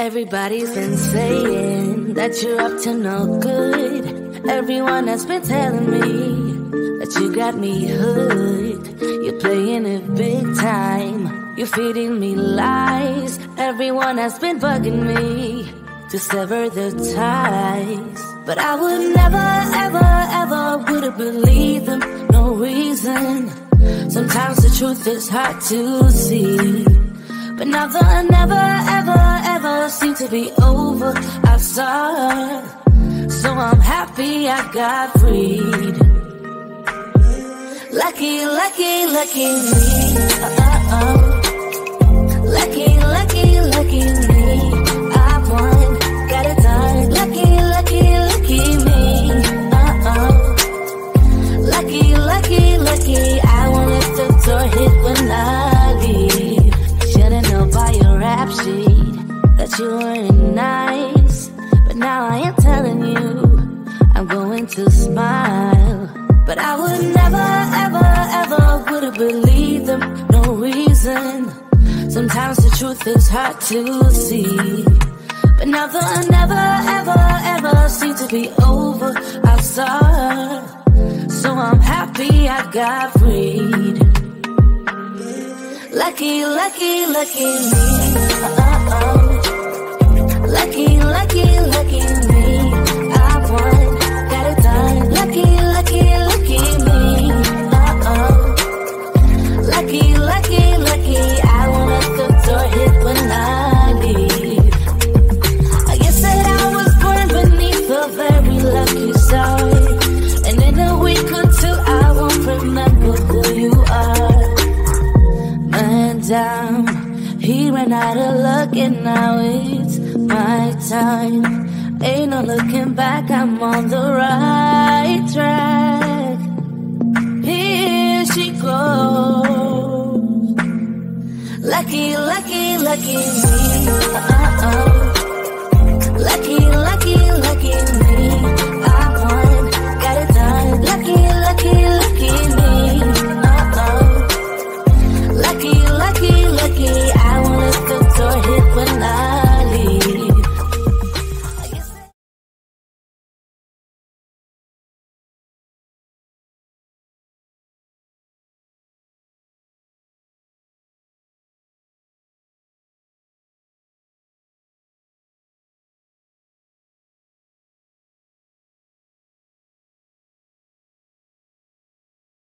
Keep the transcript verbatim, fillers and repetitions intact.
Everybody's been saying that you're up to no good. Everyone has been telling me that you got me hooked. You're playing it big time. You're feeding me lies. Everyone has been bugging me to sever the ties. But I would never, ever, ever would have believed them. No reason. Sometimes the truth is hard to see. But now the never, ever, ever seem to be over. I saw, so I'm happy I got freed. Lucky, lucky, lucky me. Uh-oh. Lucky, lucky, lucky me. I won, got it done. Lucky, lucky, lucky me. Uh-oh. Lucky, lucky, lucky. I won't let the door hit when I leave. Should've known by your rap sheet that you weren't nice. But now I am telling you, I'm going to smile. But I would never, ever, ever would have believed them. No reason. Sometimes the truth is hard to see. But now the never, ever, ever seem to be over. I saw, so I'm happy I got freed. Lucky, lucky, lucky me. Uh-oh. Lucky, lucky, lucky me. I won, got it done. Lucky, lucky, lucky me. Uh-oh. Lucky, lucky, lucky. I won't let the door hit when I leave. I guess that I was born beneath a very lucky star. And in a week or two I won't remember who you are. Down. He ran out of luck and now it's my time. Ain't no looking back, I'm on the right track. Here she goes. Lucky, lucky, lucky me. Uh-oh. Lucky, lucky, lucky me.